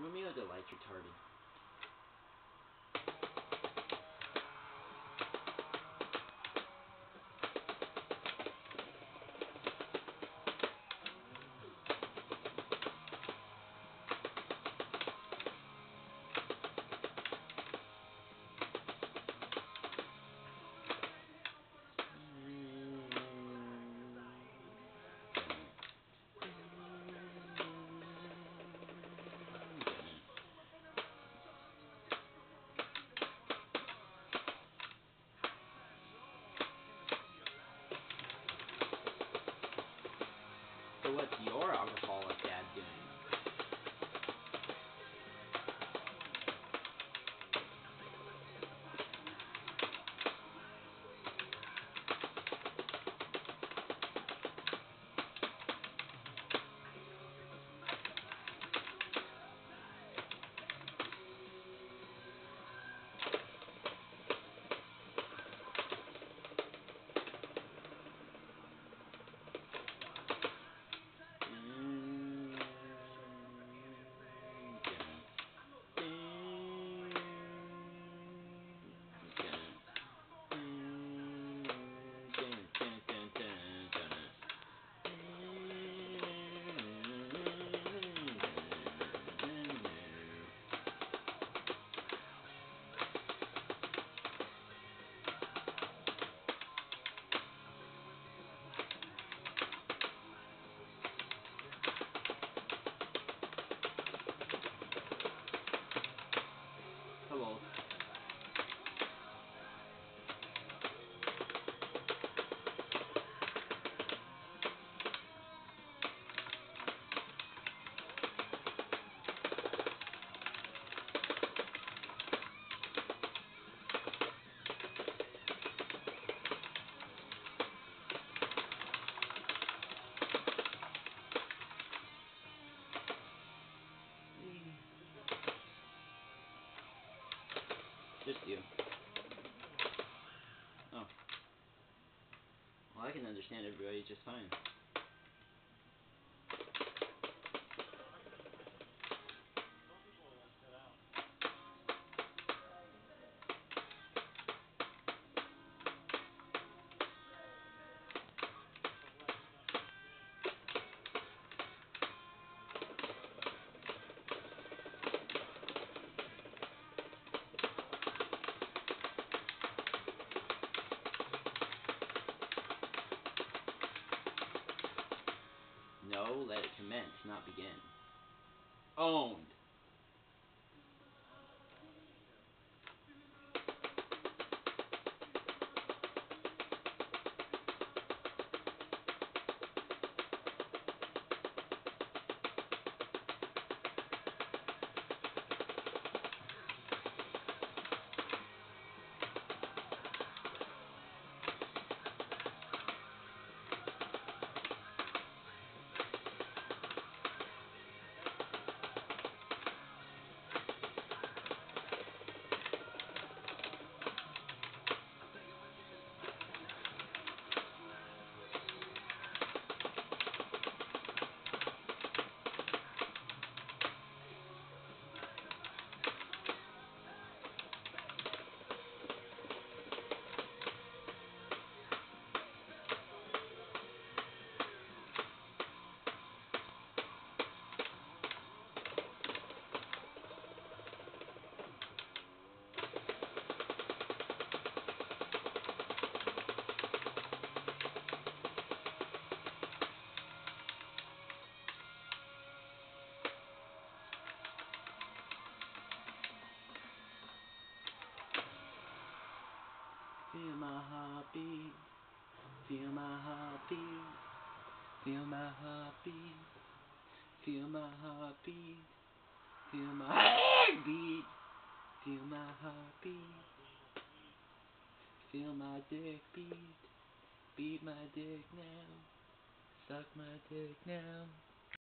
Romeo Delight's retarded. So what's your alcoholic dad doing? Hello. Just you. Oh. Well, I can understand everybody just fine. No, let it commence, not begin. Owned. Feel my heartbeat, feel my heartbeat, feel my heartbeat, feel my heartbeat, feel my heartbeat, feel my heartbeat, feel my dick beat my dick now, suck my dick now.